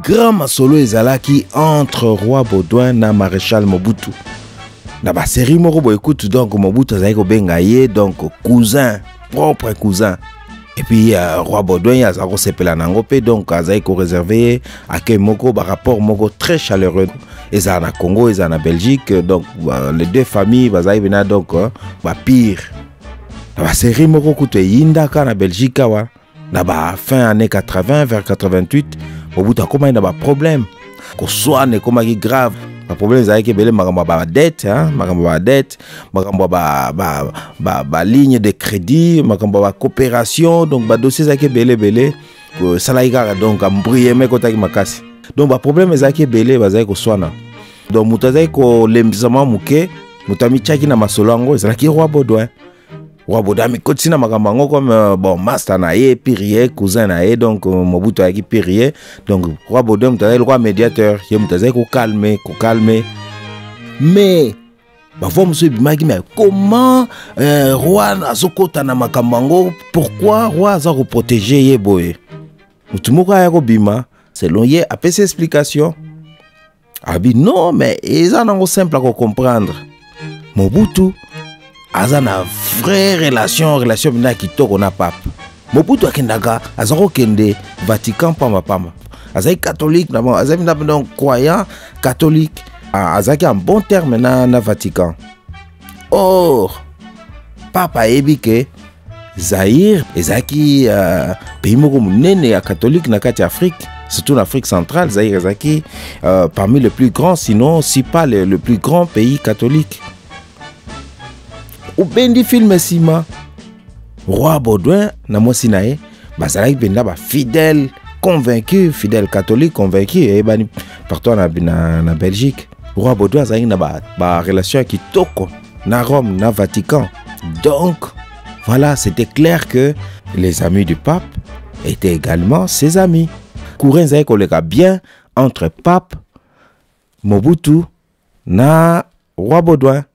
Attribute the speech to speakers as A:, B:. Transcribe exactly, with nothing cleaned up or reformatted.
A: grand masolo ezalaki entre roi Baudouin na maréchal Mobutu. Na ba série moko bo écoute donc Mobutu azali ko benga ye donc cousin, propre cousin. Et puis euh, roi Baudouin azali ko sepela nango pe donc azali ko réserver accueil moko ba rapport moko très chaleureux. Eza na Congo, eza na Belgique, donc euh, les deux familles bazali bena donc euh, ba pire. Na ba série moko kutu yindaka na Belgique wa na ba fin année quatre-vingt vers quatre-vingt-huit Mobutu akoma na ba problème ko soane koma ki grave. Le problème c'est que belé makambo ba dette hein makambo ba dette makambo ba ba ba ba ligne de crédit makambo ba coopération donc ba dossier ça que belé belé ko salaika donc ambrier me kota ki makasi donc ba problème c'est que belé bazai ko soana donc mutazai ko lembisama muke mutami chaki na masolongo c'est là qui roi Baudouin. Roi Baudouin mi kotina makambo comme euh, bon master na ye pirier cousin na ye donc euh, Mobutu a qui pirier donc roi Baudouin mutazai le roi médiateur ye mutazai ko calmer ko calmer mais ba fois monsieur bimaki mais comment euh, roi azokota na makambo pourquoi roi aza ko protéger ye boye mutumoko ya ko bima selon ye a pese explication abi non mais eza nango simple à comprendre Mobutu aza na vraie relation relation bina kitoko na pape Mobutu akendaka azako kende Vatican pamba pamba azaki catholique na bon azaki na donc croyant catholique azaki en bon terme na na Vatican. Or pape ayebi ke Zaïre ezaki uh, pays moko munene ya catholique na kati Afrique surtout en Afrique centrale. Zaïre ezaki uh, parmi les plus grands sinon si pas le, le plus grand pays catholique. Ou bendi film sima roi Baudouin na mosi nae bazalaki benda ba fidèle convaincu fidèle catholique convaincu et bani partout na na, na Belgique roi Baudouin azalaki na ba, ba relation kitoko na Rome na Vatican donc voilà c'était clair que les amis du pape étaient également ses amis courant zay koleka bien entre pape Mobutu na roi Baudouin.